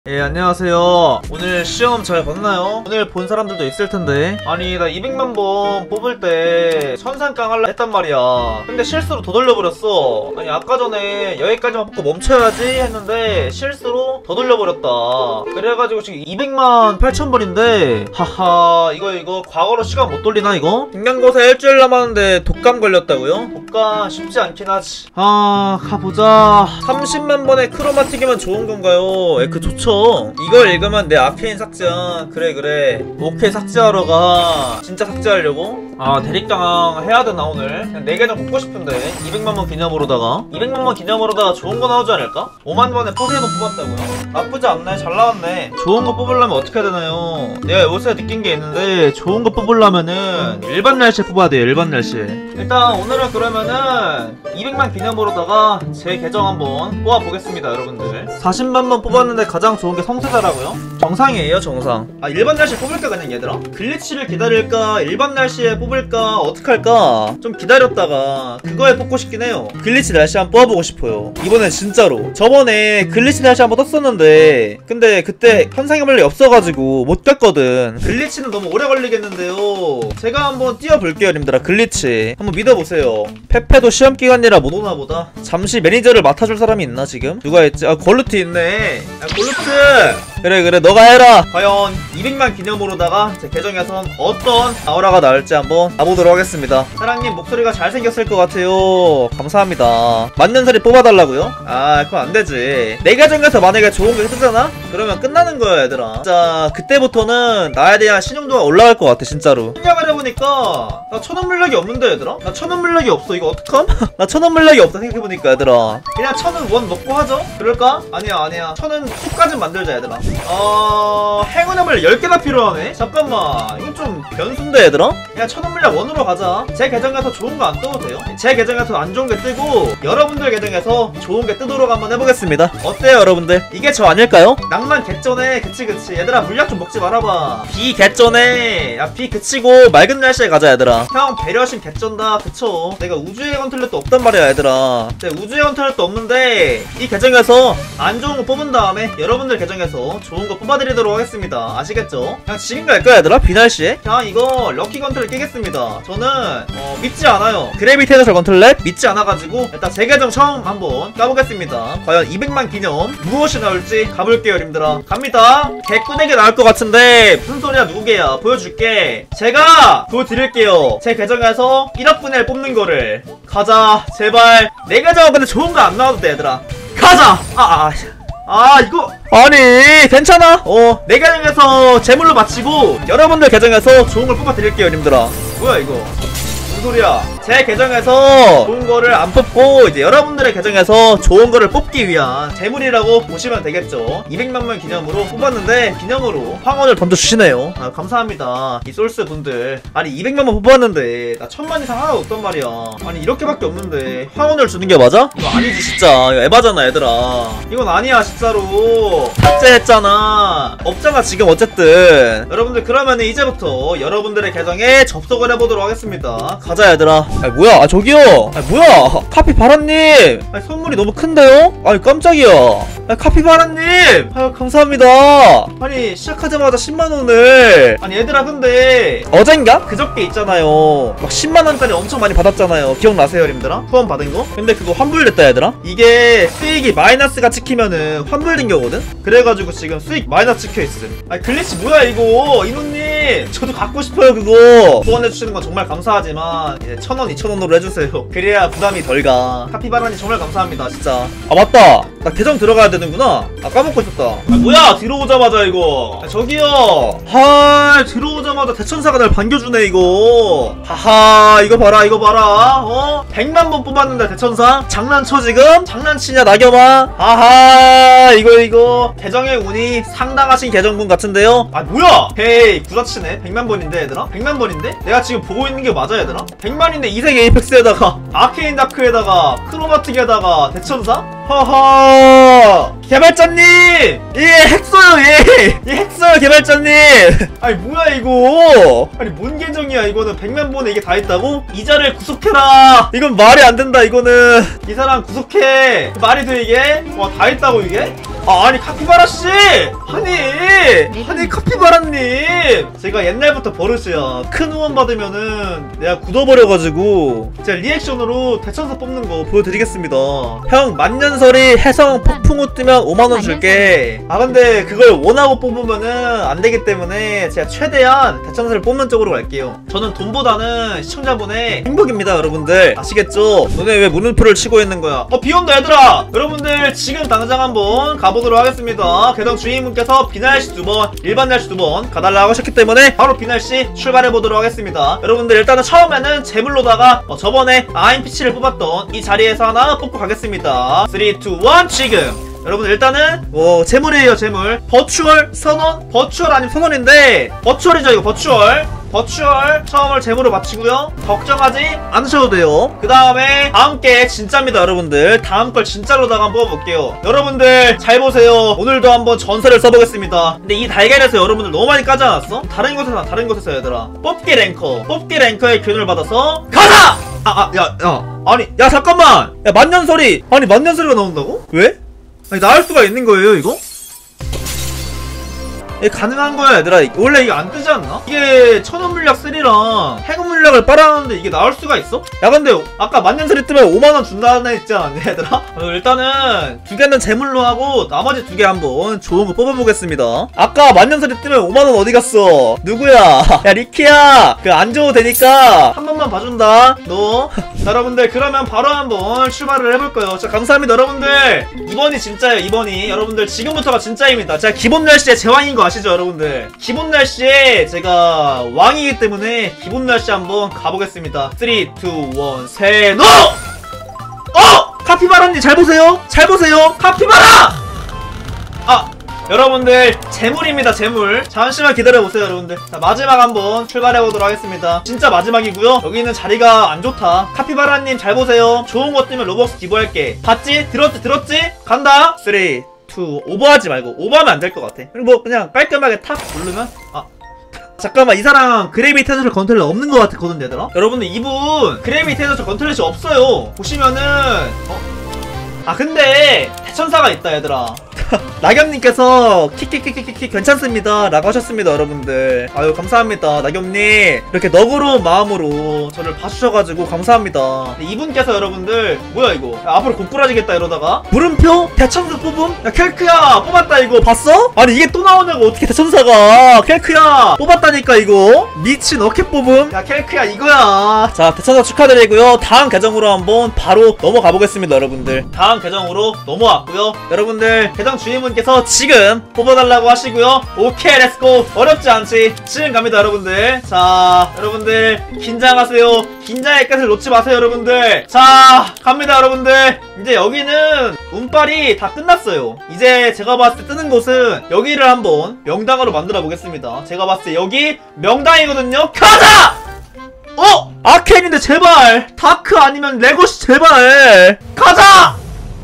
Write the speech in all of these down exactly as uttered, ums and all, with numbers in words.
예, 안녕하세요. 오늘 시험 잘 봤나요? 오늘 본 사람들도 있을텐데. 아니, 나 이백만 번 뽑을 때 천상깡 할라 했단 말이야. 근데 실수로 더 돌려버렸어. 아니, 아까 전에 여기까지만 뽑고 멈춰야지 했는데 실수로 더 돌려버렸다. 그래가지고 지금 이백만 팔천 번인데 하하, 이거 이거 과거로 시간 못 돌리나 이거? 중간고사 일주일 남았는데 독감 걸렸다고요? 독감 쉽지 않긴 하지. 아, 가보자. 삼십만 번의 크로마틱이면 좋은 건가요? 에, 그 좋죠. 이걸 읽으면 내 아케인 삭제야. 그래 그래, 오케이, 삭제하러 가. 진짜 삭제하려고? 아, 대립당 해야 되나 오늘? 그냥 네 계정 뽑고 싶은데 이백만 번 기념으로다가 이백만 번 기념으로다가 좋은 거 나오지 않을까? 오만 번에 포세이돈 뽑았다고요? 나쁘지 않네. 잘 나왔네. 좋은 거 뽑으려면 어떻게 해야 되나요? 내가 요새 느낀 게 있는데, 좋은 거 뽑으려면은 일반 날씨에 뽑아야 돼요. 일반 날씨에. 일단 오늘은 그러면은 이백만 기념으로다가 제 계정 한번 뽑아보겠습니다. 여러분들 사십만 번 뽑았는데 가장 좋은 게 성세자라고요? 정상이에요, 정상. 아, 일반 날씨에 뽑을까 그냥 얘들아? 글리치를 기다릴까? 일반 날씨에 뽑을까? 어떡할까? 좀 기다렸다가 그거에 뽑고 싶긴 해요. 글리치 날씨 한번 뽑아보고 싶어요. 이번엔 진짜로. 저번에 글리치 날씨 한번 떴었는데 근데 그때 현상해볼래 없어가지고 못 갔거든. 글리치는 너무 오래 걸리겠는데요. 제가 한번 띄워볼게요, 님들아. 글리치 한번 믿어보세요. 페페도 시험기간이라 못 오나보다. 잠시 매니저를 맡아줄 사람이 있나 지금? 누가 있지? 아, 골루트 있네. 야, 골루트! 그래 그래, 너가 해라. 과연 이백만 기념으로다가 제 계정에선 어떤 아우라가 나올지 한번 가보도록 하겠습니다. 사랑님 목소리가 잘생겼을 것 같아요. 감사합니다. 맞는 소리 뽑아달라고요? 아, 그건 안되지. 내 계정에서 만약에 좋은 거 해주잖아? 그러면 끝나는 거야 얘들아. 진짜 그때부터는 나에 대한 신용도가 올라갈 것 같아 진짜로. 생각을 해보니까 나 천원 물력이 없는데 얘들아? 나 천원 물력이 없어. 이거 어떡함? 나 천원 물력이 없다 생각해보니까 얘들아. 그냥 천원 원 먹고 하죠? 그럴까? 아니야 아니야, 천원 툭까지 만들자 얘들아. 어... 행운의 물력 열 개나 필요하네? 잠깐만, 이건 좀 변수인데 얘들아? 그냥 천원 물력 원으로 가자. 제 계정에서 좋은 거 안 떠도 돼요? 제 계정에서 안 좋은 게 뜨고 여러분들 계정에서 좋은 게 뜨도록 한번 해보겠습니다. 어때요 여러분들? 이게 저 아닐까요? 낭만 개쩌네. 그치 그치. 얘들아, 물약 좀 먹지 말아봐. 비 개쩌네. 야, 비 그치고 맑은 날씨에 가자 얘들아. 형 배려심 개쩐다. 그쵸? 내가 우주의 건틀렛도 없단 말이야 얘들아. 근데 우주의 건틀렛도 없는데 이 계정에서 안 좋은 거 뽑은 다음에 여러분들 계정에서 좋은 거 뽑아드리도록 하겠습니다. 아시겠죠? 그냥 지금 갈까 얘들아? 비 날씨에? 그냥 이거 럭키 건틀렛 끼겠습니다. 저는 어, 믿지 않아요. 그래비테이션 건틀렛 믿지 않아가지고 일단 제 계정 처음 한번 까보겠습니다. 과연 이백만 기념 무엇이 나올지 가볼게요 님들아. 갑니다. 개꾸대기 나올 것 같은데 무슨 소리야? 누구게야? 보여줄게. 제가 보여드릴게요. 제 계정에서 일억분의 일 뽑는 거를. 가자 제발. 내 계정은 근데 좋은 거 안 나와도 돼 얘들아. 가자. 아아 아, 아, 이거 아니 괜찮아. 어, 내 계정에서 제물로 마치고 여러분들 계정에서 좋은 걸 뽑아드릴게요 님들아. 뭐야 이거? 무슨 소리야? 제 계정에서 좋은 거를 안 뽑고 이제 여러분들의 계정에서 좋은 거를 뽑기 위한 재물이라고 보시면 되겠죠. 이백만 명 기념으로 뽑았는데 기념으로 황원을 던져주시네요. 아, 감사합니다 이 솔스 분들. 아니 이백만 번 뽑았는데 나 천만 이상 하나도 없단 말이야. 아니 이렇게밖에 없는데 황원을 주는 게 맞아? 이거 아니지 진짜. 이거 에바잖아 얘들아. 이건 아니야 진짜로. 삭제했잖아. 없잖아 지금. 어쨌든 여러분들 그러면 이제부터 여러분들의 계정에 접속을 해보도록 하겠습니다. 가자 얘들아. 아니 뭐야? 아 저기요. 아니 뭐야? 카피바라님. 아니 선물이 너무 큰데요? 아니 깜짝이야. 아니 카피바라님. 아유 감사합니다. 아니 시작하자마자 십만 원을. 아니 얘들아 근데 어젠가? 그저께 있잖아요. 막 십만 원짜리 엄청 많이 받았잖아요. 기억나세요 님들아? 후원 받은 거? 근데 그거 환불됐다 얘들아. 이게 수익이 마이너스가 찍히면은 환불된 거거든? 그래가지고 지금 수익 마이너스 찍혀있음. 아니 글리치 뭐야 이거. 이노님 저도 갖고 싶어요 그거. 후원해주시는 건 정말 감사하지만 이제 천원 이천 원으로 해주세요. 그래야 부담이 덜가. 카피바라님 정말 감사합니다 진짜. 아 맞다, 나 계정 들어가야 되는구나. 아 까먹고 있었다. 아 뭐야 들어오자마자 이거. 아, 저기요. 하 들어오자마자 대천사가 날 반겨주네 이거. 하하 이거 봐라 이거 봐라. 어? 백만 번 뽑았는데 대천사? 장난쳐 지금? 장난치냐 낙엽아? 하하 이거 이거 계정의 운이 상당하신 계정분 같은데요? 아 뭐야. 헤이 구라치네. 백만 번인데 얘들아? 백만 번인데? 내가 지금 보고 있는 게 맞아 얘들아? 백만인데 이색 에이펙스에다가 아케인 다크에다가 크로마틱에다가 대천사? 허허 개발자님! 예 핵써요 얘! 예 핵써요 개발자님! 아니 뭐야 이거. 아니 뭔 계정이야 이거는. 백만 번에 이게 다 있다고? 이자를 구속해라. 이건 말이 안 된다 이거는. 이 사람 구속해. 말이 돼 이게? 와 다 있다고 이게? 아, 아니 카피바라씨! 아니! 아니 카피바라님! 제가 옛날부터 버릇이야. 큰 후원 받으면은 내가 굳어버려가지고 제가 리액션으로 대천사 뽑는 거 보여드리겠습니다. 형 만년설이 해성 폭풍우 뜨면 오만원 줄게. 아 근데 그걸 원하고 뽑으면은 안되기 때문에 제가 최대한 대천사를 뽑는 쪽으로 갈게요. 저는 돈보다는 시청자분의 행복입니다 여러분들. 아시겠죠? 너네 왜 물음표를 치고 있는 거야? 어 비온다 얘들아! 여러분들 지금 당장 한번 가보도록 하겠습니다. 계정 주인분께서 비날씨 두 번, 일반 날씨 두 번 가달라고 하셨기 때문에 바로 비날씨 출발해보도록 하겠습니다. 여러분들 일단은 처음에는 제물로다가 어, 저번에 아임피치를 뽑았던 이 자리에서 하나 뽑고 가겠습니다. 삼, 이, 일 지금! 여러분 일단은 뭐 재물이에요 재물. 버추얼 선원? 버추얼 아니면 선원인데 버추얼이죠 이거 버추얼. 버추얼 처음을 재물로 마치고요. 걱정하지 않으셔도 돼요. 그 다음에 다음 게 진짜입니다 여러분들. 다음 걸 진짜로다가 한번 뽑아볼게요. 여러분들 잘 보세요. 오늘도 한번 전설을 써보겠습니다. 근데 이 달걀에서 여러분들 너무 많이 까지 않았어? 다른 곳에서 다른 곳에서 얘들아 뽑기 랭커 뽑기 랭커의 교훈을 받아서 가자! 아아 야 야 아니 야 잠깐만 야 만년설이 아니 만년설이가 나온다고? 왜? 아니 나올 수가 있는 거예요 이거? 이게 가능한 거야 얘들아. 원래 이게 안 뜨지 않나? 이게 천원 물약 쓰리랑 해군 물약을 빨아놨는데 이게 나올 수가 있어? 야 근데 아까 만년설이 뜨면 오만원 준다는 했지 않았냐 얘들아? 어, 일단은 두 개는 제물로 하고 나머지 두 개 한번 좋은 거 뽑아보겠습니다. 아까 만년설이 뜨면 오만원 어디 갔어? 누구야? 야 리키야 그 안 줘도 되니까 한 번만 봐준다 너. 자 여러분들 그러면 바로 한번 출발을 해볼까요? 자 감사합니다 여러분들. 이번이 진짜예요 이번이. 여러분들 지금부터가 진짜입니다. 제가 기본 날씨에 제왕인 거 아시죠 여러분들? 기본 날씨에 제가 왕이기 때문에 기본 날씨 한번 가보겠습니다. 삼, 이, 일, 세노! 어! 카피바라님 잘 보세요. 잘 보세요. 카피바라! 아 여러분들 재물입니다 재물. 잠시만 기다려보세요 여러분들. 자 마지막 한번 출발해보도록 하겠습니다. 진짜 마지막이고요. 여기는 자리가 안 좋다. 카피바라님 잘 보세요. 좋은 것 뜨면 로벅스 기부할게. 봤지? 들었지? 들었지? 간다. 삼, 이, 오버하지 말고. 오버하면 안 될 것 같아. 그리고 뭐 그냥 깔끔하게 탁 누르면 아 잠깐만 이 사람 그래비테이션 컨트롤 없는 것 같았거든 얘들아. 여러분들 이분 그래비테이션 컨트롤이 없어요. 보시면은 어? 아 근데 대천사가 있다 얘들아. 나겸님께서 키키키키키 괜찮습니다 라고 하셨습니다 여러분들. 아유 감사합니다 나겸님. 이렇게 너그러운 마음으로 저를 봐주셔가지고 감사합니다. 이분께서 여러분들 뭐야 이거 야, 앞으로 고꾸라지겠다 이러다가 물음표 대천사 뽑음? 야 켈크야 뽑았다 이거 봤어? 아니 이게 또 나오냐고. 어떻게 대천사가. 켈크야 뽑았다니까 이거. 미친 어케 뽑음. 야 켈크야 이거야. 자 대천사 축하드리고요. 다음 계정으로 한번 바로 넘어가 보겠습니다 여러분들. 다음 계정으로 넘어왔고요. 여러분들 계정 주인분께서 지금 뽑아달라고 하시고요. 오케이 렛츠고. 어렵지 않지. 지금 갑니다 여러분들. 자 여러분들 긴장하세요. 긴장의 끝을 놓지 마세요 여러분들. 자 갑니다 여러분들. 이제 여기는 운빨이 다 끝났어요. 이제 제가 봤을 때 뜨는 곳은 여기를 한번 명당으로 만들어 보겠습니다. 제가 봤을 때 여기 명당이거든요. 가자! 어? 아케인인데 제발 다크 아니면 레고시 제발 가자!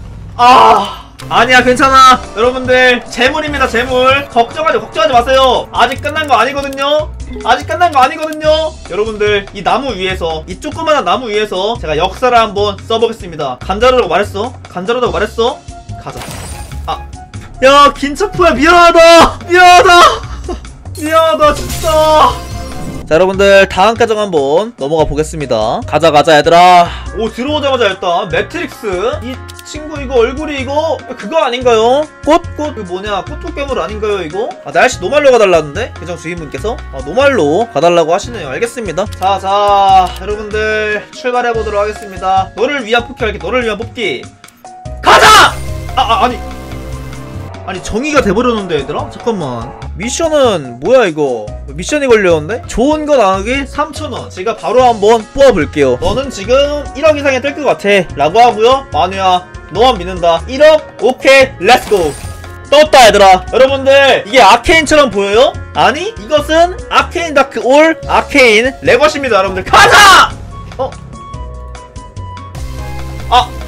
아 아니야 괜찮아 여러분들. 재물입니다 재물. 걱정하지 걱정하지 마세요. 아직 끝난 거 아니거든요. 아직 끝난 거 아니거든요 여러분들. 이 나무 위에서 이 조그만한 나무 위에서 제가 역사를 한번 써보겠습니다. 간자루라고 말했어. 간자루라고 말했어. 가자. 아 야 긴차프야 미안하다 미안하다 미안하다 진짜. 자 여러분들 다음 계정 한번 넘어가 보겠습니다. 가자 가자 얘들아. 오 들어오자마자 일단 매트릭스 이 친구 이거 얼굴이 이거 그거 아닌가요? 꽃? 꽃? 그 뭐냐 꽃토괴물 아닌가요 이거? 아 날씨 노말로 가달라는데? 계정 주인분께서 아 노말로 가달라고 하시네요. 알겠습니다. 자자 여러분들 출발해보도록 하겠습니다. 너를 위한 뽑기 할게. 너를 위한 뽑기 가자! 아, 아 아니 아니 정의가 돼버렸는데 얘들아? 잠깐만 미션은 뭐야 이거. 미션이 걸렸는데? 좋은 건 나누기 삼천원. 제가 바로 한번 뽑아볼게요. 너는 지금 일억 이상에 뜰 것 같아 라고 하고요. 마누야 너만 믿는다. 일억 오케이 렛츠고. 떴다 얘들아. 여러분들 이게 아케인처럼 보여요? 아니 이것은 아케인 다크 올 아케인 레거시입니다 여러분들. 가자! 어? 아